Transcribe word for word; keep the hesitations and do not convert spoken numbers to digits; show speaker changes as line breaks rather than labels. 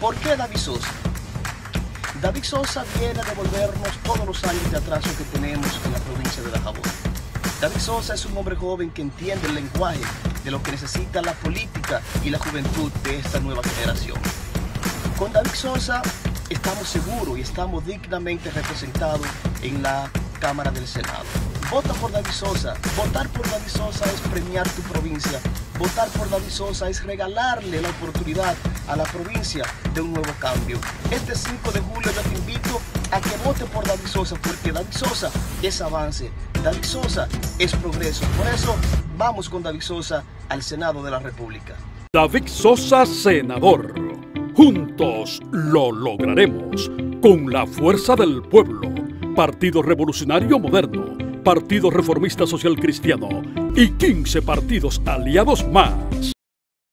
¿Por qué David Sosa? David Sosa viene a devolvernos todos los años de atraso que tenemos en la provincia de Dajabón. David Sosa es un hombre joven que entiende el lenguaje de lo que necesita la política y la juventud de esta nueva generación. Con David Sosa estamos seguros y estamos dignamente representados en la Cámara del Senado. Vota por David Sosa. Votar por David Sosa es premiar tu provincia. Votar por David Sosa es regalarle la oportunidad a la provincia de un nuevo cambio. Este cinco de julio yo te invito a que vote por David Sosa, porque David Sosa es avance, David Sosa es progreso. Por eso vamos con David Sosa al Senado de la República.
David Sosa, senador. Juntos lo lograremos. Con la fuerza del pueblo. Partido Revolucionario Moderno, Partido Reformista Social Cristiano y quince partidos aliados más.